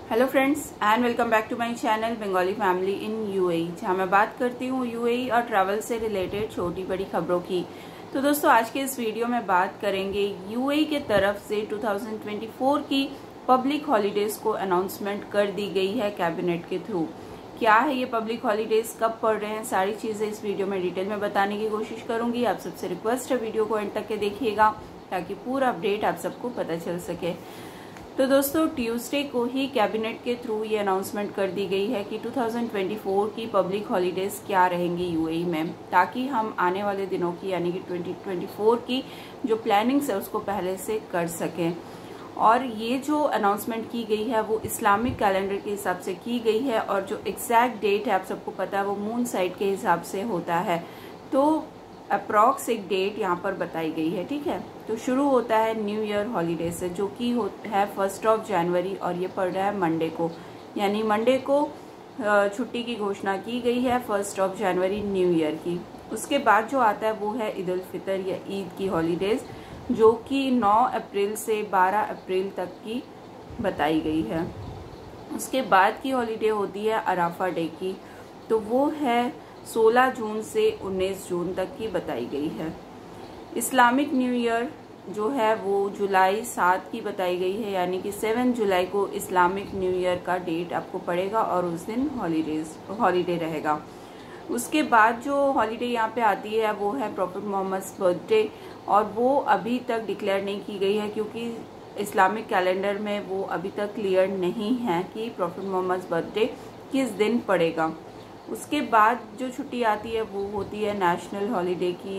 Hello friends and welcome back to my channel Bengali family in UAE, जहां मैं बात करती हूं यूएई और ट्रैवल से रिलेटेड छोटी बड़ी खबरों की। तो दोस्तों, आज के इस वीडियो में बात करेंगे यूएई के तरफ से 2024 की पब्लिक हॉलीडेज को अनाउंसमेंट कर दी गई है कैबिनेट के थ्रू। क्या है ये पब्लिक हॉलीडेज, कब पड़ रहे हैं, सारी चीजें इस वीडियो में डिटेल में बताने की कोशिश करूंगी। आप सबसे रिक्वेस्ट है वीडियो को एंड तक के देखिएगा ताकि पूरा अपडेट आप सबको पता चल सके। तो दोस्तों, ट्यूसडे को ही कैबिनेट के थ्रू ये अनाउंसमेंट कर दी गई है कि 2024 की पब्लिक हॉलीडेज क्या रहेंगी यूएई में, ताकि हम आने वाले दिनों की यानी कि 2024 की जो प्लानिंग्स है उसको पहले से कर सकें। और ये जो अनाउंसमेंट की गई है वो इस्लामिक कैलेंडर के हिसाब से की गई है और जो एग्जैक्ट डेट है आप सबको पता है वो मून साइड के हिसाब से होता है। तो अप्रॉक्स एक डेट यहाँ पर बताई गई है, ठीक है। तो शुरू होता है न्यू ईयर हॉलीडे से, जो कि है 1 जनवरी और ये पड़ रहा है मंडे को, यानी मंडे को छुट्टी की घोषणा की गई है 1 जनवरी न्यू ईयर की। उसके बाद जो आता है वो है ईद उल फितर या ईद की हॉलीडेज, जो कि 9 अप्रैल से 12 अप्रैल तक की बताई गई है। उसके बाद की हॉलीडे होती है अराफा डे की, तो वो है 16 जून से 19 जून तक की बताई गई है। इस्लामिक न्यू ईयर जो है वो जुलाई 7 की बताई गई है, यानी कि 7 जुलाई को इस्लामिक न्यू ईयर का डेट आपको पड़ेगा और उस दिन हॉलीडे रहेगा। उसके बाद जो हॉलीडे यहाँ पे आती है वो है प्रॉफिट मोहम्मद बर्थडे, और वो अभी तक डिक्लेयर नहीं की गई है क्योंकि इस्लामिक कैलेंडर में वो अभी तक क्लियर नहीं है कि प्रॉफिट मोहम्मद बर्थडे किस दिन पड़ेगा। उसके बाद जो छुट्टी आती है वो होती है नेशनल हॉलीडे की,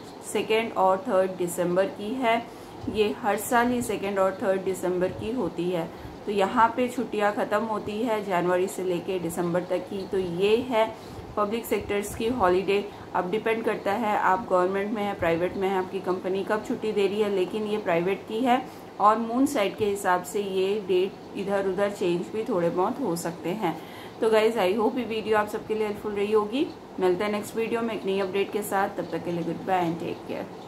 2 और 3 दिसंबर की है। ये हर साल ही 2 और 3 दिसंबर की होती है। तो यहाँ पे छुट्टियाँ ख़त्म होती है जनवरी से लेके दिसंबर तक की। तो ये है पब्लिक सेक्टर्स की हॉलीडे। अब डिपेंड करता है आप गवर्नमेंट में है, प्राइवेट में है, आपकी कंपनी कब छुट्टी दे रही है, लेकिन ये प्राइवेट की है और मून साइड के हिसाब से ये डेट इधर उधर चेंज भी थोड़े बहुत हो सकते हैं। तो गाइज, आई होप ये वीडियो आप सबके लिए हेल्पफुल रही होगी। मिलते हैं नेक्स्ट वीडियो में एक नई अपडेट के साथ। तब तक के लिए good bye and take care.